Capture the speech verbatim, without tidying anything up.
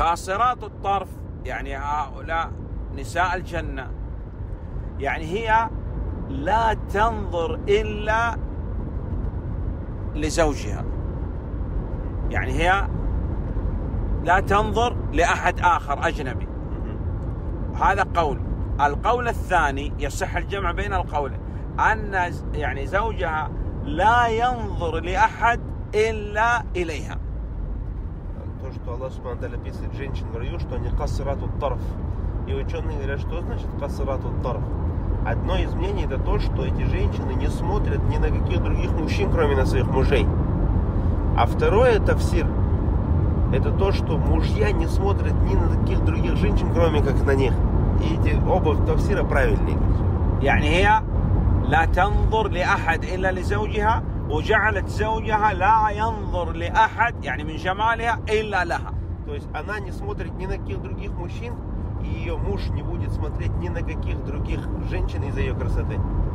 قاصرات الطرف يعني هؤلاء نساء الجنة، يعني هي لا تنظر إلا لزوجها، يعني هي لا تنظر لأحد آخر أجنبي. هذا قول. القول الثاني يصح الجمع بين القولين، أن يعني زوجها لا ينظر لأحد إلا إليها. То, что Аллах Субхану ва Тааля описывает женщин в раю, что они кассиратут тарф. И ученые говорят, что значит кассиратут тарф. Одно из мнений это то, что эти женщины не смотрят ни на каких других мужчин, кроме на своих мужей. А второе тафсир, это то, что мужья не смотрят ни на каких других женщин, кроме как на них. И эти оба тафсира правильные. يعني هي لا تنظر لأحد إلا لزوجها، وجعلت زوجها لا ينظر لأحد يعني من جمالها إلا لها. То есть она не смотрит ни на каких других мужчин, и ее муж не будет смотреть ни на каких других женщин из-за ее красоты.